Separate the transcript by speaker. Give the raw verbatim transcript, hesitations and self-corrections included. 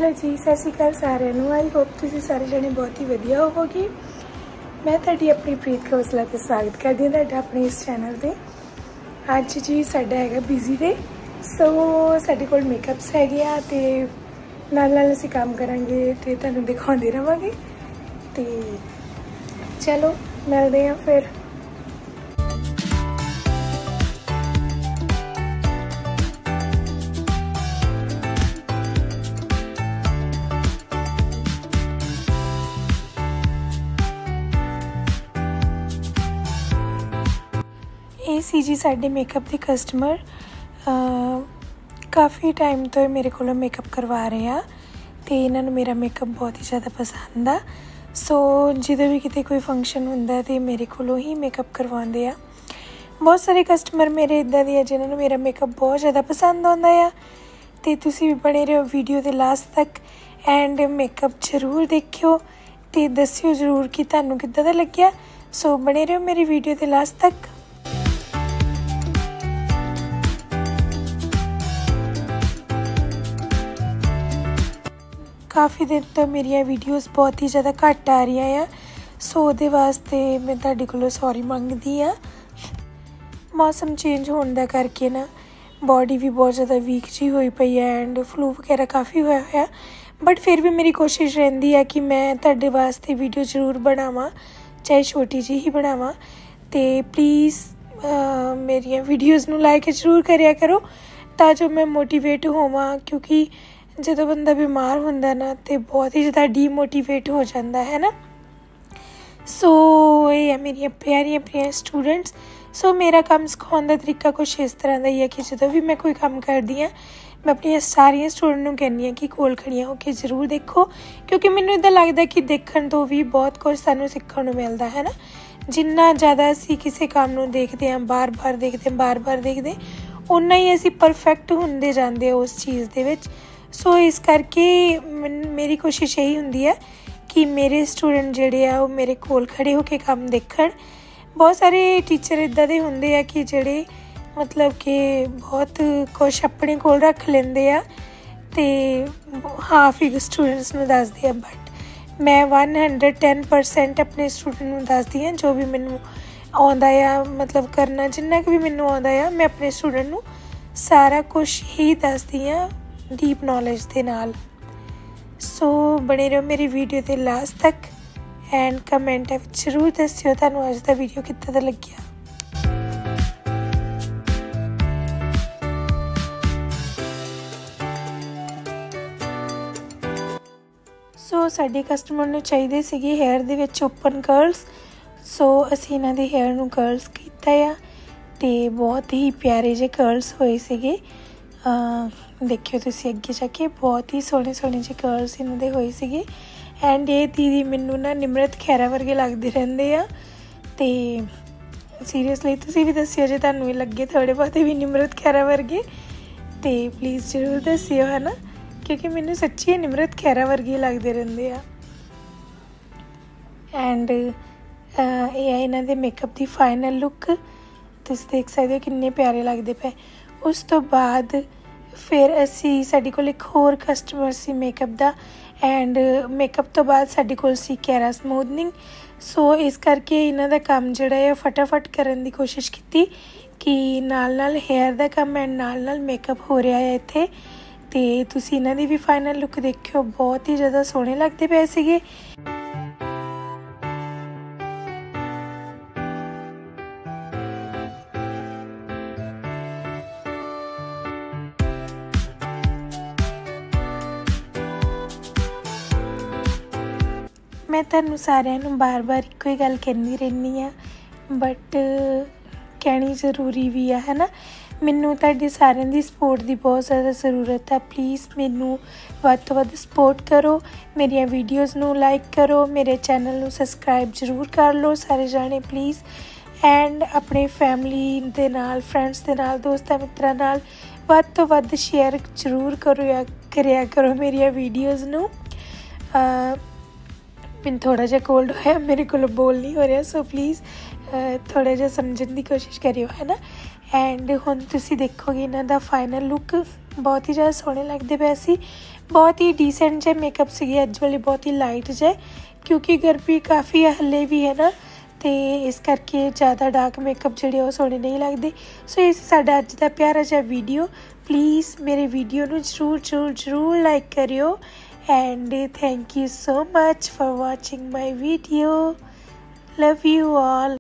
Speaker 1: Hello जी, सत श्री अकाल सारिਆਂ ਨੂੰ। आई होप तुसीं सारे जने बहुत ही वधिया होवोगे। मैं तुहाडी अपनी प्रीत खोसला ते स्वागत करदी हां तुहाडा अपने इस चैनल ते। अज जी साडा हैगा बिजी डे, सो साडे कोल मेकअप्स हैगे आ ते नाल नाल असीं काम करांगे ते तुहानूं दिखाउंदे रहांगे। ते चलो मिलदे हां फिर। ये सी जी साडे मेकअप के कस्टमर काफ़ी टाइम तो मेरे को मेकअप करवा रहे हैं तो इन्होंने मेरा मेकअप बहुत ही ज़्यादा पसंद आ। सो जो भी कितने कोई फंक्शन होंदा तो मेरे को ही मेकअप करवाते हैं। बहुत सारे कस्टमर मेरे इदा दे जिन्होंने मेरा मेकअप बहुत ज़्यादा पसंद आता है। तो तुसी भी बने रहो वीडियो के लास्ट तक एंड मेकअप जरूर देखियो तो दस्सियो जरूर कि तुहानूं किद्दां दा लग्गिया। सो बने रहो मेरी वीडियो के लास्ट तक। काफ़ी दिन तो मेरी वीडियोस बहुत ही ज़्यादा घट आ रही हैं, सो वो वास्ते मैं तुहाडे कोलों सॉरी मंगदी हाँ। मौसम चेंज होने का करके ना बॉडी भी बहुत ज़्यादा वीक जी हुई पई है एंड फ्लू वगैरह काफ़ी होया होया, बट फिर भी मेरी कोशिश रहिंदी है कि मैं तुहाडे वास्ते वीडियो जरूर बनावां, चाहे छोटी जी ही बनावां। तो प्लीज़ मेरी वीडियोज़ नूं लाइक जरूर करिया करो ताजो मैं मोटिवेट होवां, क्योंकि जो बंदा बीमार होंदा ना तो बहुत ही ज़्यादा डीमोटिवेट हो जाता है ना। सो ये है मेरी प्यारियां प्यारियां स्टूडेंट्स। सो मेरा काम सिखाने का तरीका कुछ इस तरह का ही है कि जो भी मैं कोई काम करती हाँ मैं अपनी सारिया स्टूडेंट को कहनी हाँ कि कोल खड़िया होकर जरूर देखो, क्योंकि मैनूं इदां लगदा कि देखण तो भी बहुत कुछ सानूं सीखण नूं मिलदा है ना। जिन्ना ज़्यादा असीं किसी काम नूं देखते हैं, बार बार देखते हैं बार बार देखते उन्ना ही असीं परफेक्ट हुंदे जांदे उस चीज़ दे विच। सो so, इस करके मेरी कोशिश यही होंदी है कि मेरे स्टूडेंट जोड़े आ मेरे कोल खड़े होकर काम देखण। बहुत सारे टीचर इदा दे होंदे आ कि जोड़े मतलब कि बहुत कुछ अपने कोल रख लेंदे आ ते हाफ ही स्टूडेंट्स नूं दसदे आ, बट मैं वन हंड्रड टेन परसेंट अपने स्टूडेंट नूं दसदी हाँ। जो भी मैनूं आउंदा आ मतलब करना जिन्ना भी मैनूं आउंदा आ मैं अपने स्टूडेंट नूं सारा कुछ ही दसदी हाँ डीप नॉलेज के नाल। सो बने रहो मेरी वीडियो के लास्ट तक एंड कमेंट जरूर दस्सियो तुहानूं अज दा वीडियो कित्दां दा लग्गिया। सो साडे कस्टमर नूं चाहीदे सीगे हेयर दे विच ओपन कर्ल्स, सो असीं इन्हां दे हेयर नूं कर्ल्स कीता आ ते बहुत ही प्यारे जे कर्ल्स होए सीगे। देखियो तुसी अगे जाके बहुत ही सोहने सोहने जे कर्ल्स इन्हां दे होए सीगे एंड ये दीदी मैनूं ना निमरत खैरा वर्गे लगदे रहिंदे आ। ते सीरियसली तुसी भी दस्सियो जे तुहानूं भी लगे थोड़े बहुते भी निमरत खैरा वर्गे ते प्लीज़ जरूर दस्सियो है ना, क्योंकि मैनूं सच्ची निमरत खैरा वर्गे लगदे रहिंदे आ। एंड ये है इन्हां दे मेकअप दी फाइनल लुक, तुसी देख सकदे हो किन्ने प्यारे लगदे पे। उस तो बाद फिर असी साडे कोल एक होर कस्टमर सी मेकअप दा एंड मेकअप तो बाद साडे कोल सी कैरा समूदनिंग। सो इस करके इन्हां दा काम जिहड़ा है फटाफट करन दी कोशिश कीती कि नाल नाल हेयर दा काम एंड नाल नाल मेकअप हो रहा है इत्थे। ते तुसी इन्हां दी भी फाइनल लुक देखियो, बहुत ही ज़्यादा सोहणे लगदे पए सीगे। मैं तुहानूं सारिਆਂ ਨੂੰ बार बार इक्को ही गल कहनी रहनी हाँ, बट कहनी ज़रूरी भी है है ना। मैनूं तुहाडी सारिਆਂ दी सपोर्ट की बहुत ज़्यादा ज़रूरत है। प्लीज़ मैनूं वध तो वध सपोर्ट करो, मेरिया वीडियोज़ नूं लाइक करो, मेरे चैनल नूं सबसक्राइब जरूर कर लो सारे जाने प्लीज़। एंड अपने फैमिली दे नाल फ्रेंड्स दे नाल दोस्तां मित्रां नाल वध तो वध शेयर जरूर करो या करिया करो मेरिया वीडियोज़ नूं। मैंने थोड़ा जा कोल्ड होया, मेरे को बोल नहीं हो रहा, सो प्लीज़ थोड़ा जा समझने की कोशिश करियो है ना। एंड हुण तुसी देखोगे इन्हां दा फाइनल लुक बहुत ही ज़्यादा सोहने लगते पे सी। बहुत ही ਡੀਸੈਂਟ जे मेकअप सी अज वाले, बहुत ही लाइट जे, क्योंकि गर्मी काफ़ी हले भी है ना, तो इस करके ज़्यादा डार्क मेकअप जोड़े वो सोहने नहीं लगते। सो ये साडा अज का प्यारा जिहा वीडियो। प्लीज़ मेरे वीडियो नू जरूर जरूर जरूर लाइक करियो and thank you so much for watching my video. Love you all.